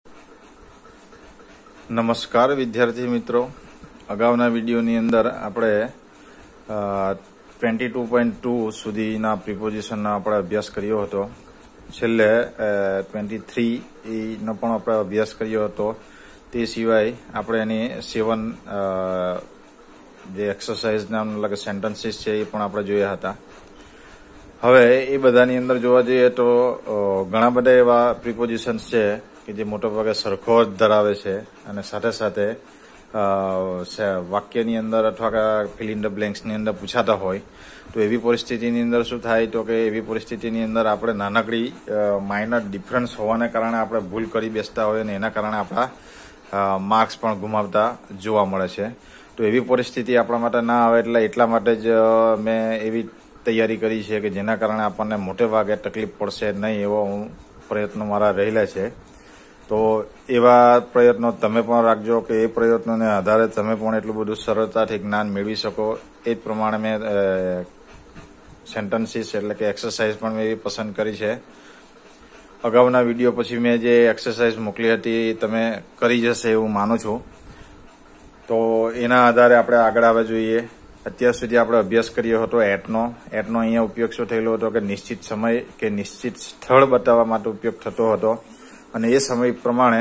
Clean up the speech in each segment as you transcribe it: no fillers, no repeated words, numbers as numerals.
નમસ્કાર વિદ્યાર્થી મિત્રો, અગાઉના વિડીયોની અંદર આપણે 22.2 સુધીના પ્રિપોઝિશનનો આપણે અભ્યાસ કર્યો હતો. છેલ્લે 23 નો પણ આપણે અભ્યાસ કર્યો હતો. તે સિવાય આપણે એની 7 જે એક્સરસાઇઝના સેન્ટન્સીસ છે એ પણ આપણે જોયા હતા. હવે એ બધાની અંદર જોવા જઈએ તો ઘણા બધા એવા પ્રિપોઝિશન્સ છે કે જે મોટાભાગે સરખો જ ધરાવે છે અને સાથે સાથે વાક્યની અંદર અથવા ફિલ ઇન ધ બ્લેન્ક્સની અંદર પૂછાતા હોય તો એવી પરિસ્થિતિની અંદર શું થાય તો કે એવી પરિસ્થિતિની અંદર આપણે નાનકડી માઇનર ડિફરન્સ હોવાને કારણે આપણે ભૂલ કરી બેસતા હોય અને એના કારણે આપણા માર્ક્સ પણ ગુમાવતા જોવા મળે છે. તો એવી પરિસ્થિતિ આપણા માટે ના આવે એટલે એટલા માટે જ મેં એવી તૈયારી કરી છે કે જેના કારણે આપણને મોટે ભાગે તકલીફ પડશે નહીં એવો પ્રયત્નો મારા રહેલા છે. તો એવા પ્રયત્નો તમે પણ રાખજો કે એ પ્રયત્નોને આધારે તમે પણ એટલું બધું સરળતાથી જ્ઞાન મેળવી શકો. એ જ પ્રમાણે મેં સેન્ટન્સીસ એટલે કે એક્સરસાઇઝ પણ મેં એવી પસંદ કરી છે. અગાઉના વિડીયો પછી મેં જે એક્સરસાઇઝ મોકલી હતી એ તમે કરી જશે એવું માનું છું. તો એના આધારે આપણે આગળ આવવા જોઈએ. અત્યાર સુધી આપણે અભ્યાસ કર્યો હતો એટનો અહીંયા ઉપયોગ શું થયેલો હતો કે નિશ્ચિત સમય કે નિશ્ચિત સ્થળ બતાવવા માટે ઉપયોગ થતો હતો અને એ સમય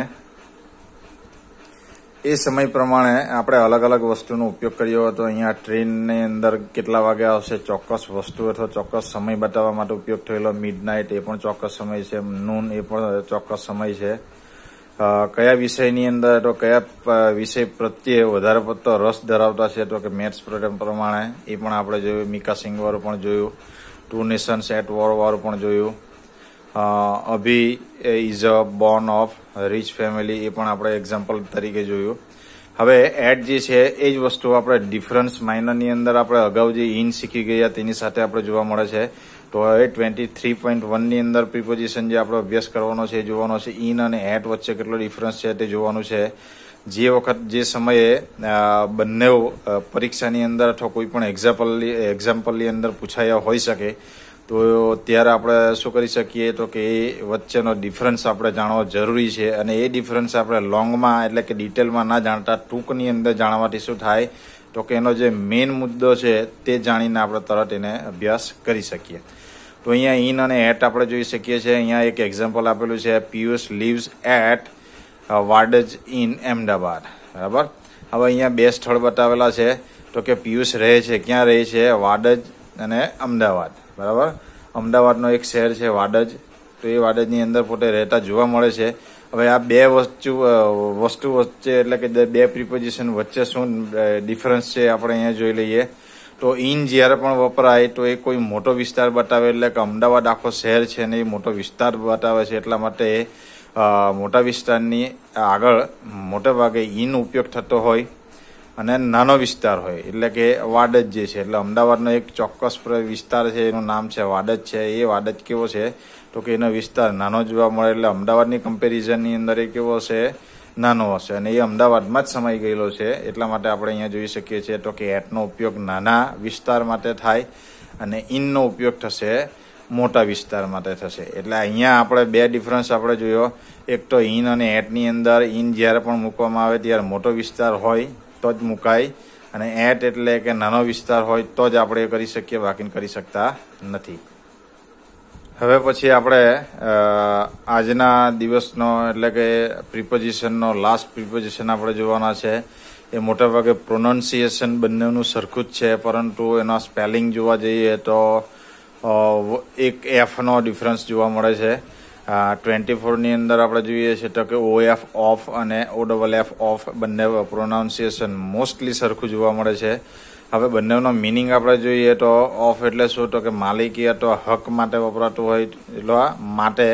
પ્રમાણે આપણે અલગ અલગ વસ્તુનો ઉપયોગ કર્યો હતો. અહીંયા ટ્રેનની અંદર કેટલા વાગે આવશે ચોક્કસ વસ્તુ અથવા ચોક્કસ સમય બતાવવા માટે ઉપયોગ થયેલો. મિડનાઇટ એ પણ ચોક્કસ સમય છે. નૂન એ પણ ચોક્કસ સમય છે. કયા વિષયની અંદર તો કયા વિષય પ્રત્યે વધારે પડતો રસ ધરાવતા છે તો કે મેથ્સ પ્રમાણે એ પણ આપણે જોયું. મિકા સિંઘ વાળું પણ જોયું. 2 નેશન્સ એટ વોર વાળું પણ જોયું. Abhi is a born of rich family એ પણ આપણે એક્ઝામ્પલ તરીકે જોયું. હવે એટ જે છે એ જ વસ્તુ આપણે ડિફરન્સ માઇનરની અંદર આપણે અગાઉ જે ઇન શીખી ગયા તેની સાથે આપણે જોવા મળે છે. તો હવે 23.1 ની અંદર પ્રિપોઝિશન જે આપણે અભ્યાસ કરવાનો છે એ જોવાનો છે. ઇન અને એટ વચ્ચે કેટલો ડિફરન્સ છે તે જોવાનું છે. જે વખત જે સમયે બંને પરીક્ષાની અંદર અથવા કોઈ પણ એક્ઝામ્પલની અંદર પૂછાયા હોઈ શકે તો ત્યારે આપણે શું કરી શકીએ તો કે એ વચ્ચેનો ડિફરન્સ આપણે જાણવો જરૂરી છે. અને એ ડિફરન્સ આપણે લોંગમાં એટલે કે ડિટેલમાં ના જાણતા ટૂંકની અંદર જાણવાથી શું થાય તો કે એનો જે મેઇન મુદ્દો છે તે જાણીને આપણે તરત એને અભ્યાસ કરી શકીએ. તો અહીંયા ઇન અને એટ આપણે જોઈ શકીએ છીએ. અહીંયા એક એક્ઝામ્પલ આપેલું છે. Piyush lives at Vadaj in Ahmedabad. બરાબર. હવે અહીંયા 2 સ્થળ બતાવેલા છે તો કે પિયુષ રહે છે ક્યાં રહે છે વાડજ અને અમદાવાદ. બરાબર. અમદાવાદનો એક શહેર છે વાડજ. તો એ વાડજની અંદર પોતે રહેતા જોવા મળે છે. હવે આ બે વસ્તુ વચ્ચે એટલે કે 2 પ્રિપોઝિશન વચ્ચે શું ડિફરન્સ છે આપણે અહીંયા જોઈ લઈએ. તો ઇન જ્યારે પણ વપરાય તો એ કોઈ મોટો વિસ્તાર બતાવે એટલે કે અમદાવાદ આખો શહેર છે ને એ મોટો વિસ્તાર બતાવે છે. એટલા માટે મોટા વિસ્તારની આગળ મોટે ભાગે ઇન ઉપયોગ થતો હોય અને નાનો વિસ્તાર હોય એટલે કે વાડજ જે છે એટલે અમદાવાદનો એક ચોક્કસ વિસ્તાર છે એનું નામ છે વાડજ છે. એ વાડજ કેવો છે તો કે એનો વિસ્તાર નાનો જોવા મળે એટલે અમદાવાદની કમ્પેરિઝનની અંદર એ કેવો હશે નાનો હશે અને એ અમદાવાદમાં જ સમાઈ ગયેલો છે. એટલા માટે આપણે અહીંયા જોઈ શકીએ છીએ તો કે એટનો ઉપયોગ નાના વિસ્તાર માટે થાય અને ઇનનો ઉપયોગ થશે મોટા વિસ્તાર માટે થશે. એટલે અહીંયા આપણે 2 ડિફરન્સ આપણે જોયો. એક તો ઇન અને એટની અંદર ઇન જ્યારે પણ મૂકવામાં આવે ત્યારે મોટો વિસ્તાર હોય તો જ મુકાય અને એટ એટલે કે નાનો વિસ્તાર હોય તો જ આપણે એ કરી શકીએ, બાકી કરી શકતા નથી. હવે પછી આપણે આજના દિવસનો એટલે કે પ્રિપોઝિશનનો લાસ્ટ પ્રિપોઝિશન આપણે જોવાના છે. એ મોટાભાગે પ્રોનાઉન્સિએશન બંનેનું સરખું જ છે પરંતુ એનો સ્પેલિંગ જોવા જઈએ તો એક એફનો ડિફરન્સ જોવા મળે છે. 24 ની અંદર આપણે જોઈએ છીએ તો કે OF ઓફ અને OFF ઓફ બંને પ્રોનાઉન્સિએશન મોસ્ટલી સરખું જોવા મળે છે. હવે બંનેનો મિનિંગ આપણે જોઈએ તો ઓફ એટલે શું તો કે માલિકી અથવા હક માટે વપરાતું હોય એટલે માટે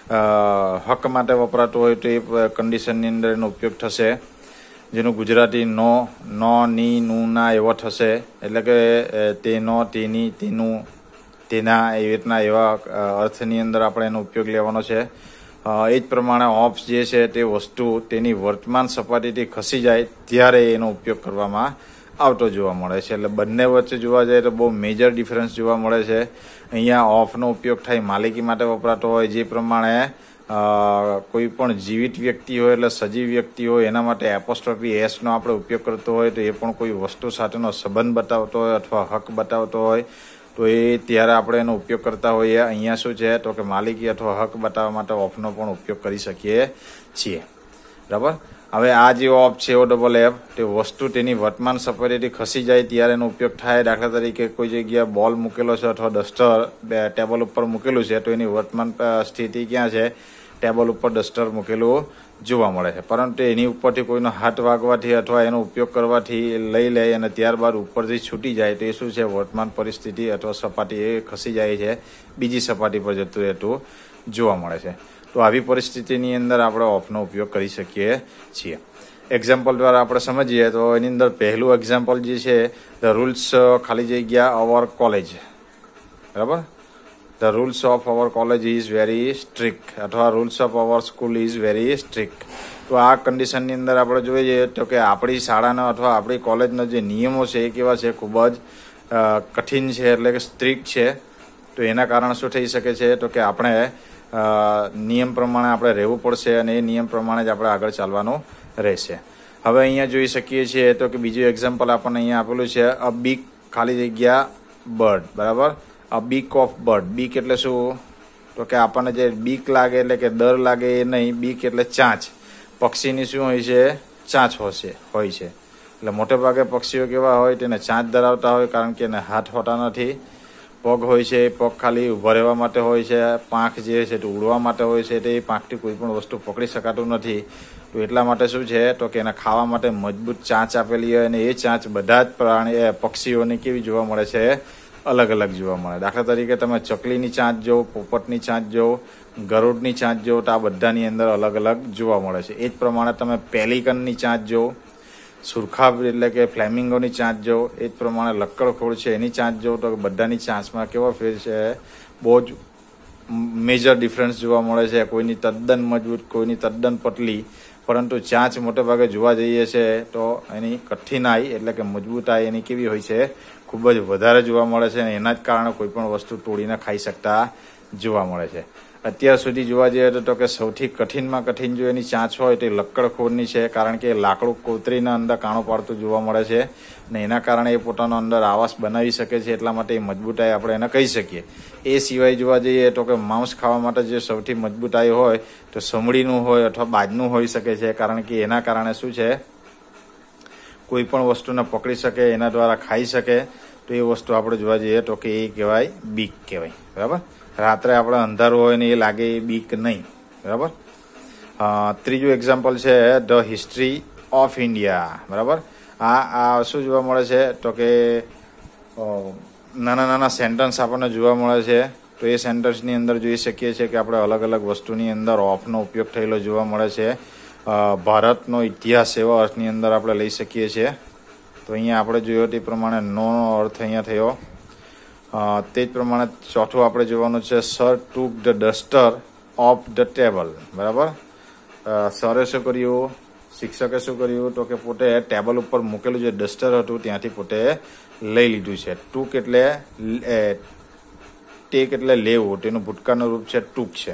હક માટે વપરાતું હોય તો એ કન્ડિશનની અંદર એનો ઉપયોગ થશે. જેનું ગુજરાતી નો ની નું ના એવો થશે એટલે કે તેનો તેની તેનું તેના એવી રીતના એવા અર્થની અંદર આપણે એનો ઉપયોગ લેવાનો છે. એ જ પ્રમાણે ઓફ જે છે તે વસ્તુ તેની વર્તમાન સપાટીથી ખસી જાય ત્યારે એનો ઉપયોગ કરવામાં આવતો જોવા મળે છે. એટલે બંને વચ્ચે જોવા જાય તો બહુ મેજર ડિફરન્સ જોવા મળે છે. અહીંયા ઓફનો ઉપયોગ થાય માલિકી માટે વપરાતો હોય જે પ્રમાણે કોઈ પણ જીવિત વ્યક્તિ હોય એટલે સજીવ વ્યક્તિ હોય એના માટે એપોસ્ટ્રોફી એસનો આપણે ઉપયોગ કરતો હોય તો એ પણ કોઈ વસ્તુ સાથેનો સંબંધ બતાવતો હોય અથવા હક બતાવતો હોય તો એ ત્યારે આપણે એનો ઉપયોગ કરતા હોઈએ. અહીંયા શું છે તો કે માલિકી અથવા હક બતાવવા માટે ઓફનો પણ ઉપયોગ કરી શકીએ છીએ. બરાબર. હવે આ જે ઓફ છે OFF તે વસ્તુ તેની વર્તમાન સપાટીથી ખસી જાય ત્યારે એનો ઉપયોગ થાય. દાખલા તરીકે કોઈ જગ્યાએ બોલ મૂકેલો છે અથવા ડસ્ટર ટેબલ ઉપર મૂકેલું છે તો એની વર્તમાન સ્થિતિ ક્યાં છે? ટેબલ ઉપર ડસ્ટર મૂકેલું જોવા મળે છે, પરંતુ એની ઉપરથી કોઈનો હાથ વાગવાથી અથવા એનો ઉપયોગ કરવાથી લઈ લે અને ત્યારબાદ ઉપરથી છૂટી જાય તો એ શું છે? વર્તમાન પરિસ્થિતિ અથવા સપાટી એ ખસી જાય છે, બીજી સપાટી પર જતું રહેતું જોવા મળે છે. તો આવી પરિસ્થિતિની અંદર આપણે ઓફનો ઉપયોગ કરી શકીએ છીએ. એક્ઝામ્પલ દ્વારા આપણે સમજીએ તો એની અંદર પહેલું એક્ઝામ્પલ જે છે ધ રૂલ્સ ખાલી જગ્યા અવર કોલેજ. બરાબર. The rules of our college is very strict અથવા rules of our school is very strict. તો આ કન્ડિશનની અંદર આપણે જોઈએ તો કે આપણી શાળાનો અથવા આપણી કોલેજનો જે નિયમો છે એ કેવા છે? ખૂબ જ કઠિન છે, એટલે કે સ્ટ્રિક્ટ છે. તો એના કારણે શું થઈ શકે છે તો કે આપણે નિયમ પ્રમાણે આપણે રહેવું પડશે અને એ નિયમ પ્રમાણે જ આપણે આગળ ચાલવાનું રહેશે. હવે અહીંયા જોઈ શકીએ છીએ તો કે બીજું એક્ઝામ્પલ આપણને અહીંયા આપેલું છે અ બીક ખાલી જગ્યા બર્ડ. બરાબર. અ બીક ઓફ બર્ડ. બીક એટલે શું? તો કે આપણને જે બીક લાગે એટલે કે ડર લાગે એ નહીં, બીક એટલે ચાંચ. પક્ષીની શું હોય છે? ચાંચ હોય છે. એટલે મોટે ભાગે પક્ષીઓ કેવા હોય? તેને ચાંચ ધરાવતા હોય, કારણ કે એને હાથ હોતા નથી. પગ હોય છે એ પગ ખાલી ઉભા રહેવા માટે હોય છે. પાંખ જે છે તે ઉડવા માટે હોય છે. તે પાંખથી કોઈ પણ વસ્તુ પકડી શકાતું નથી. તો એટલા માટે શું છે તો કે એને ખાવા માટે મજબૂત ચાંચ આપેલી હોય અને એ ચાંચ બધા જ પક્ષીઓને કેવી જોવા મળે છે? અલગ અલગ જોવા મળે. દાખલા તરીકે તમે ચકલીની ચાંચ જો, પોપટની ચાંચ જો, ગરુડની ચાંચ જો તો આ બધાની અંદર અલગ અલગ જોવા મળે છે. એ જ પ્રમાણે તમે પેલિકનની ચાંચ જો, સુરખાબ એટલે કે ફ્લેમિંગોની ચાંચ જો, એ જ પ્રમાણે લક્કડખોડ છે એની ચાંચ જો તો બધાની ચાંચમાં કેવો ફેર છે? બહુ જ મેજર ડિફરન્સ જોવા મળે છે. કોઈની તદ્દન મજબૂત, કોઈની તદ્દન પતલી, પરંતુ ચાંચ મોટે ભાગે જોવા જઈએ છે તો એની કઠિનાઈ એટલે કે મજબૂતાઈ એની કેવી હોય છે? ખૂબ જ વધારે જોવા મળે છે અને એના જ કારણે કોઈ પણ વસ્તુ તોડીને ખાઈ શકતા જોવા મળે છે. અત્યાર સુધી જોવા જઈએ તો કે સૌથી કઠિનમાં કઠિન જો એની ચાંચ હોય તો લક્કડખોડની છે, કારણ કે લાકડું કોતરીને અંદર કાણું પાડતું જોવા મળે છે અને એના કારણે એ પોતાનો અંદર આવાસ બનાવી શકે છે. એટલા માટે એ મજબૂતાઈ આપણે એને કહી શકીએ. એ સિવાય જોવા જઈએ તો કે માંસ ખાવા માટે જે સૌથી મજબૂતાઈ હોય તો સમડીનું હોય અથવા બાજનું હોઈ શકે છે, કારણ કે એના કારણે શું છે? કોઈ પણ વસ્તુને પકડી શકે, એના દ્વારા ખાઈ શકે. તો એ વસ્તુ આપણે જોવા જઈએ તો કે એ કહેવાય બીક કહેવાય. બરાબર. રાત્રે આપણે અંધારું હોય ને એ લાગે એ બીક નહીં. બરાબર. ત્રીજું એક્ઝામ્પલ છે ધ હિસ્ટ્રી ઓફ ઇન્ડિયા. બરાબર. આ શું જોવા મળે છે તો કે નાના નાના સેન્ટન્સ આપણને જોવા મળે છે. તો એ સેન્ટન્સની અંદર જોઈ શકીએ છીએ કે આપણે અલગ અલગ વસ્તુની અંદર ઓફનો ઉપયોગ થયેલો જોવા મળે છે. ભારતનો ઇતિહાસ એવા અર્થની અંદર આપણે લઈ શકીએ છીએ. તો અહીંયા આપણે જોયો તે પ્રમાણે નો અર્થ અહીંયા થયો. તે જ પ્રમાણે ચોથું આપણે જોવાનું છે sir took the duster off the table. બરાબર. સરે શું કર્યું? શિક્ષકે શું કર્યું તો કે પોતે ટેબલ ઉપર મૂકેલું જે ડસ્ટર હતું ત્યાંથી પોતે લઈ લીધું છે. ટુક એટલે ટેક એટલે લેવું, તેનું ભૂતકાળનું રૂપ છે ટુક છે.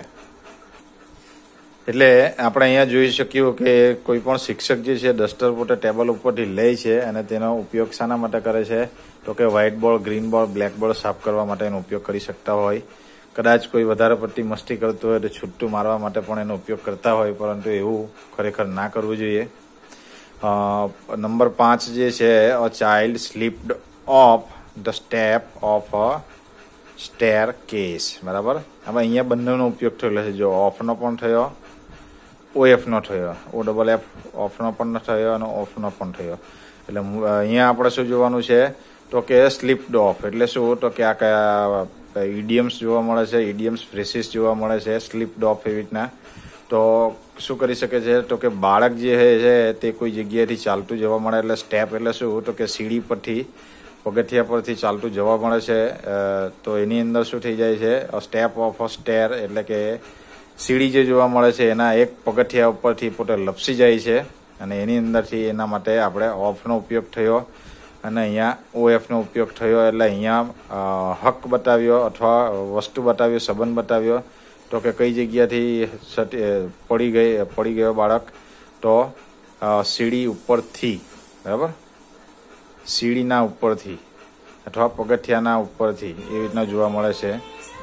એટલે આપણે અહીંયા જોઈ શક્યું કે કોઈ પણ શિક્ષક જે છે ડસ્ટર પોતે ટેબલ ઉપરથી લે છે અને તેનો ઉપયોગ શાના માટે કરે છે તો કે white board, green board, black board સાફ કરવા માટે એનો ઉપયોગ કરી શકતા હોય. કદાચ કોઈ વધારે પડતી મસ્તી કરતું હોય તો છૂટું મારવા માટે પણ એનો ઉપયોગ કરતા હોય, પરંતુ એવું ખરેખર ના કરવું જોઈએ. નંબર 5 જે છે a child slipped off the step of a staircase. બરાબર. હવે અહીંયા બંનેનો ઉપયોગ થયેલો છે. જો ઓફનો પણ થયો, OFનો થયો, OFF ઓફનો પણ થયો અને ઓફનો પણ થયો. એટલે અહીંયા આપણે શું જોવાનું છે તો કે સ્લીપ્ડ ઓફ એટલે શું તો કે આ કયા ઇડિયમ્સ જોવા મળે છે, ઇડિયમ્સ ફ્રેસીસ જોવા મળે છે. સ્લીપ્ડ ઓફ એવી રીતના તો શું કરી શકે છે તો કે બાળક જે છે તે કોઈ જગ્યાએથી ચાલતું જોવા મળે. એટલે સ્ટેપ એટલે શું તો કે સીડી પરથી, પગથિયા પરથી ચાલતું જોવા મળે છે. તો એની અંદર શું થઈ જાય છે? સ્ટેપ ઓફ અ સ્ટેર એટલે કે સીડી જે જોવા મળે છે એના એક પગથિયા ઉપરથી પોતે લપસી જાય છે અને એની અંદરથી એના માટે આપણે ઓફનો ઉપયોગ થયો અને અહીંયા OFનો ઉપયોગ થયો. એટલે અહીંયા હક બતાવ્યો અથવા વસ્તુ બતાવ્યો, સંબંધ બતાવ્યો. તો તો કે કઈ જગ્યાથી પડી ગયો બાળક, તો સીડી ઉપરથી, બરાબર, સીડીના ઉપરથી અથવા પગથિયાના ઉપરથી, એ રીતના જોવા મળે છે.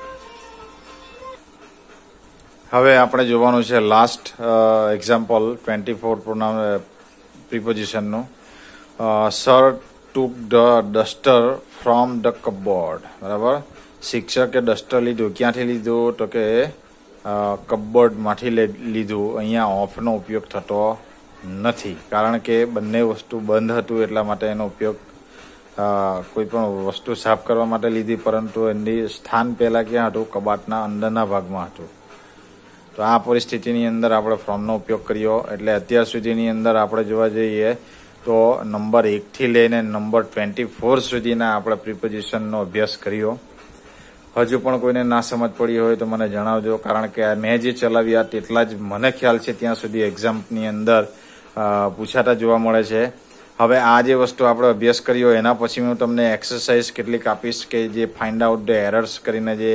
હવે આપણે જોવાનું છે લાસ્ટ એક્ઝામ્પલ 24 પ્રિપોઝિશનનું. Sir took the duster from the cupboard, બરાબર. શિક્ષકે ડસ્ટર લીધું, ક્યાંથી લીધું, તો કે કપબોર્ડમાંથી લીધું. અહીંયા ઓફનો ઉપયોગ થતો નથી, કારણ કે બંને વસ્તુ બંધ હતું એટલા માટે એનો ઉપયોગ કોઈ પણ વસ્તુ સાફ કરવા માટે લીધી, પરંતુ એની સ્થાન પહેલા ક્યાં હતું, કબાટના અંદરના ભાગમાં હતું. તો આ પરિસ્થિતિની અંદર આપણે ફ્રોમનો ઉપયોગ કર્યો. એટલે અત્યાર સુધીની અંદર આપણે જોવા જઈએ તો નંબર 1 થી લઈને નંબર 24 સુધીના આપણે પ્રિપોઝિશનનો અભ્યાસ કર્યો. હજુ પણ કોઈને ના સમજ પડી હોય તો મને જણાવજો, કારણ કે મેં જે ચલાવ્યા તેટલા જ મને ખ્યાલ છે ત્યાં સુધી એક્ઝામની અંદર પૂછાતા જોવા મળે છે. હવે આ જે વસ્તુ આપણે અભ્યાસ કર્યો એના પછી હું તમને એક્સરસાઇઝ કેટલીક આપીશ કે જે ફાઇન્ડ આઉટ ધ એરર્સ કરીને જે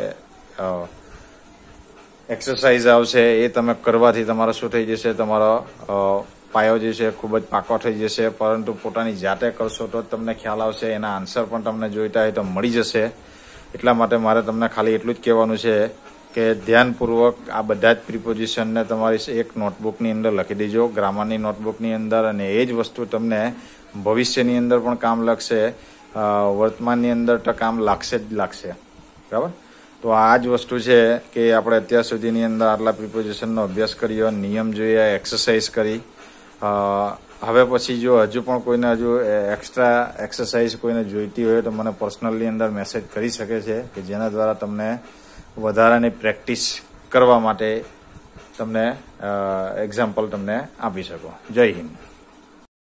એક્સરસાઇઝ આવશે એ તમે કરવાથી તમારો શું થઈ જશે, તમારો પાયો જે છે ખૂબ જ પાકો થઈ જશે. પરંતુ પોતાની જાતે કરશો તો જ તમને ખ્યાલ આવશે, એના આન્સર પણ તમને જોઈતા હોય તો મળી જશે. એટલા માટે મારે તમને ખાલી એટલું જ કહેવાનું છે કે ધ્યાનપૂર્વક આ બધા જ પ્રિપોઝિશનને તમારી એક નોટબુકની અંદર લખી દેજો, ગ્રામરની નોટબુકની અંદર, અને એ જ વસ્તુ તમને ભવિષ્યની અંદર પણ કામ લાગશે, વર્તમાનની અંદર તો કામ લાગશે જ લાગશે, બરાબર. તો આ જ વસ્તુ છે કે આપણે અત્યાર સુધીની અંદર આટલા પ્રિપોઝિશનનો અભ્યાસ કર્યો, નિયમ જોઈએ, એક્સરસાઇઝ કરી. હવે પછી જો હજુ પણ કોઈને એક્સ્ટ્રા એક્સરસાઇઝ કોઈને જોઈતી હોય તો મને પર્સનલી અંદર મેસેજ કરી શકે છે, કે જેના દ્વારા તમને વધારાની પ્રેક્ટિસ કરવા માટે તમને એક્ઝામ્પલ તમને આપી શકો. જય હિન્દ.